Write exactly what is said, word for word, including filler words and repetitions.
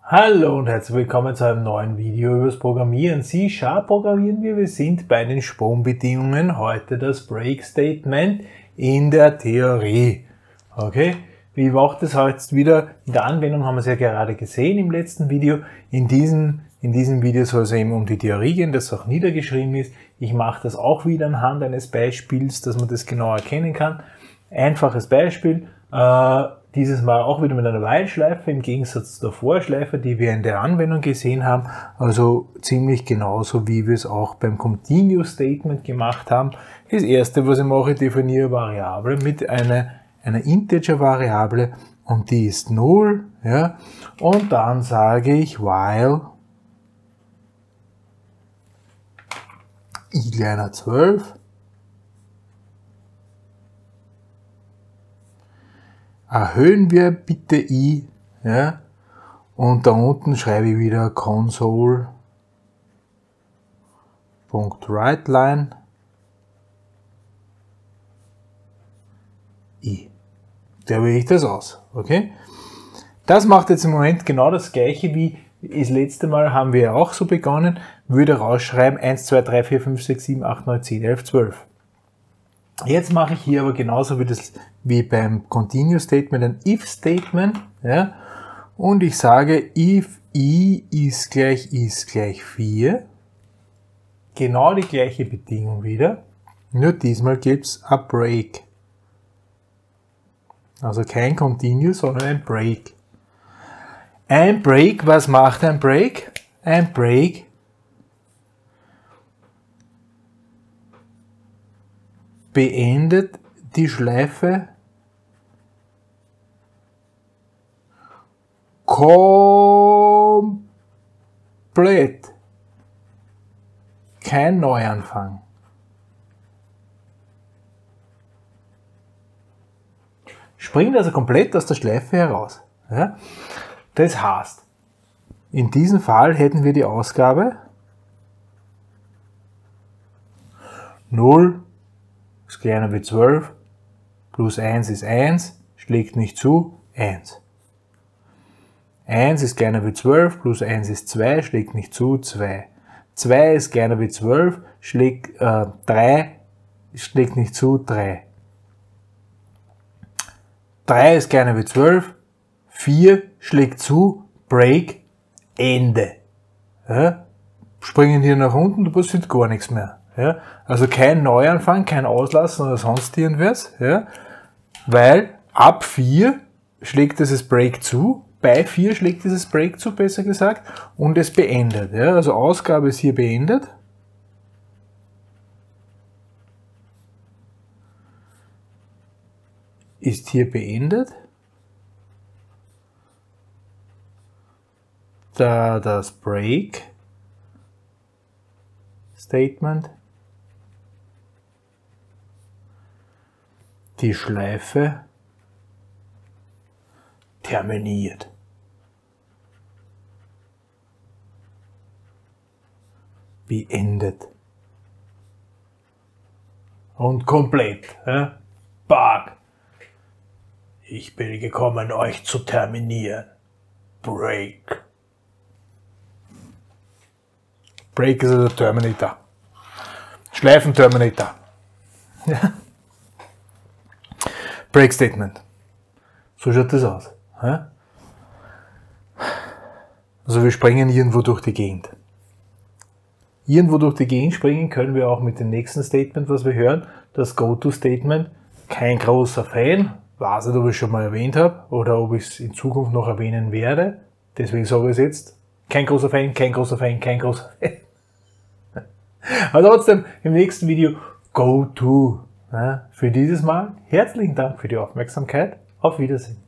Hallo und herzlich willkommen zu einem neuen Video über das Programmieren. C-Sharp programmieren wir. Wir sind bei den Sprungbedingungen. Heute das Break Statement in der Theorie. Okay, wie macht es jetzt wieder? In der Anwendung haben wir es ja gerade gesehen im letzten Video. In diesem, in diesem Video soll es eben um die Theorie gehen, das auch niedergeschrieben ist. Ich mache das auch wieder anhand eines Beispiels, dass man das genau erkennen kann. Einfaches Beispiel. Äh, Dieses Mal auch wieder mit einer While-Schleife im Gegensatz zur Vorschleife, die wir in der Anwendung gesehen haben. Also ziemlich genauso, wie wir es auch beim Continue Statement gemacht haben. Das erste, was ich mache, ich definiere Variable mit einer, einer Integer-Variable und die ist null. Ja? Und dann sage ich while i kleiner zwölf. Erhöhen wir bitte i, ja, und da unten schreibe ich wieder console.writeLine i. Da wähle ich das aus, okay? Das macht jetzt im Moment genau das gleiche wie das letzte Mal haben wir ja auch so begonnen, würde rausschreiben eins, zwei, drei, vier, fünf, sechs, sieben, acht, neun, zehn, elf, zwölf. Jetzt mache ich hier aber genauso wie, das, wie beim Continue Statement ein If Statement, ja, und ich sage if i ist gleich ist gleich vier, genau die gleiche Bedingung wieder, nur diesmal gibt es ein Break. Also kein Continue, sondern ein Break. Ein Break, was macht ein Break? Ein Break beendet die Schleife komplett. Kein Neuanfang. Springt also komplett aus der Schleife heraus. Ja? Das heißt, in diesem Fall hätten wir die Ausgabe null ist kleiner wie zwölf, plus eins ist eins, schlägt nicht zu, eins. eins ist kleiner wie zwölf, plus eins ist zwei, schlägt nicht zu, zwei. zwei ist kleiner wie zwölf, schlägt, äh, drei, schlägt nicht zu, drei. drei ist kleiner wie zwölf, vier schlägt zu, Break, Ende. Ja? Springen hier nach unten, da passiert gar nichts mehr. Ja, also kein Neuanfang, kein Auslassen oder sonst irgendwas, ja, weil ab vier schlägt dieses Break zu, bei vier schlägt dieses Break zu, besser gesagt, und es beendet. Ja, also Ausgabe ist hier beendet. Ist hier beendet. Da das Break Statement die Schleife terminiert. Beendet. Und komplett. Ja? Bug. Ich bin gekommen, euch zu terminieren. Break. Break ist also der Terminator. Schleifen-Terminator. Ja. Break Statement. So schaut das aus. Ja? Also wir springen irgendwo durch die Gegend. Irgendwo durch die Gegend springen können wir auch mit dem nächsten Statement, was wir hören. Das Go-To-Statement. Kein großer Fan. Weiß nicht, ob ich es schon mal erwähnt habe oder ob ich es in Zukunft noch erwähnen werde. Deswegen sage ich es jetzt. Kein großer Fan, kein großer Fan, kein großer Fan. Aber trotzdem, im nächsten Video Go-To. Ja, für dieses Mal herzlichen Dank für die Aufmerksamkeit. Auf Wiedersehen.